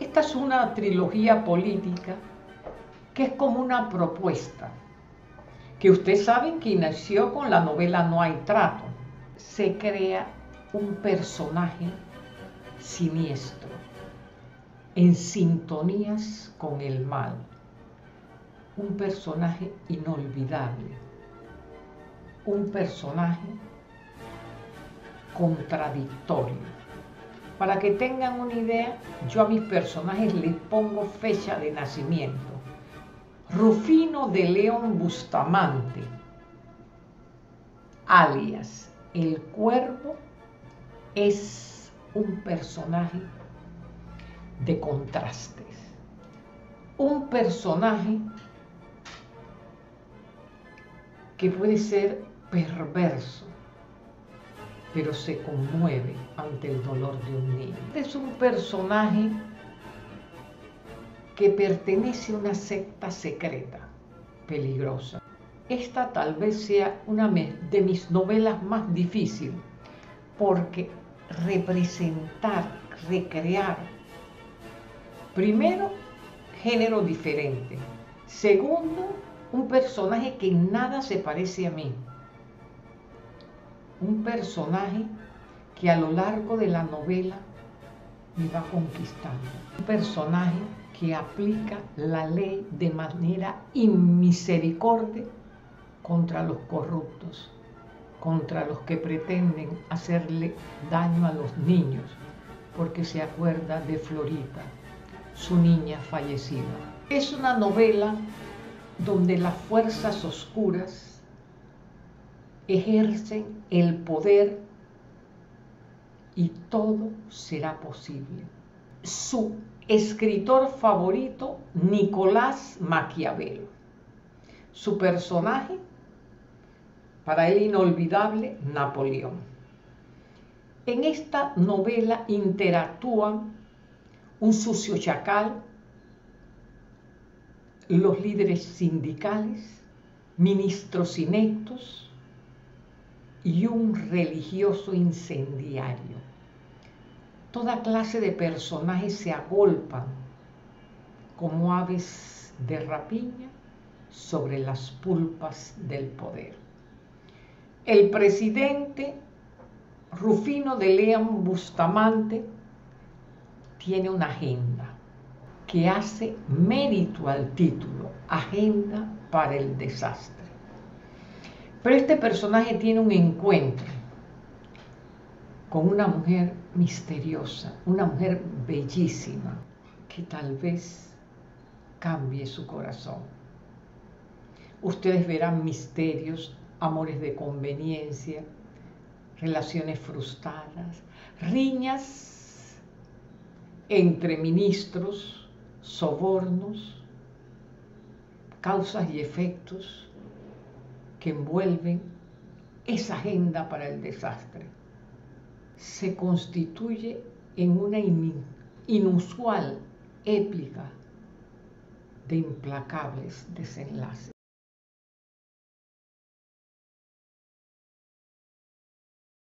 Esta es una trilogía política que es como una propuesta, que ustedes saben que inició con la novela No hay trato. Se crea un personaje siniestro, en sintonías con el mal, un personaje inolvidable, un personaje contradictorio. Para que tengan una idea, yo a mis personajes les pongo fecha de nacimiento. Rufino de León Bustamante, alias El Cuervo, es un personaje de contrastes, un personaje que puede ser perverso, pero se conmueve ante el dolor de un niño. Este es un personaje que pertenece a una secta secreta, peligrosa. Esta tal vez sea una de mis novelas más difíciles, porque representar, recrear, primero, género diferente. Segundo, un personaje que en nada se parece a mí. Un personaje que a lo largo de la novela me va conquistando. Un personaje que aplica la ley de manera inmisericordia contra los corruptos, contra los que pretenden hacerle daño a los niños, porque se acuerda de Florita, su niña fallecida. Es una novela donde las fuerzas oscuras ejercen el poder y todo será posible. Su escritor favorito, Nicolás Maquiavelo. Su personaje, para él inolvidable, Napoleón. En esta novela interactúan un sucio chacal, los líderes sindicales, ministros ineptos y un religioso incendiario. Toda clase de personajes se agolpan como aves de rapiña sobre las pulpas del poder. El presidente Rufino de León Bustamante tiene una agenda que hace mérito al título, Agenda para el Desastre. Pero este personaje tiene un encuentro con una mujer misteriosa, una mujer bellísima, que tal vez cambie su corazón. Ustedes verán misterios, amores de conveniencia, relaciones frustradas, riñas entre ministros, sobornos, causas y efectos que envuelven esa agenda para el desastre. Se constituye en una inusual épica de implacables desenlaces.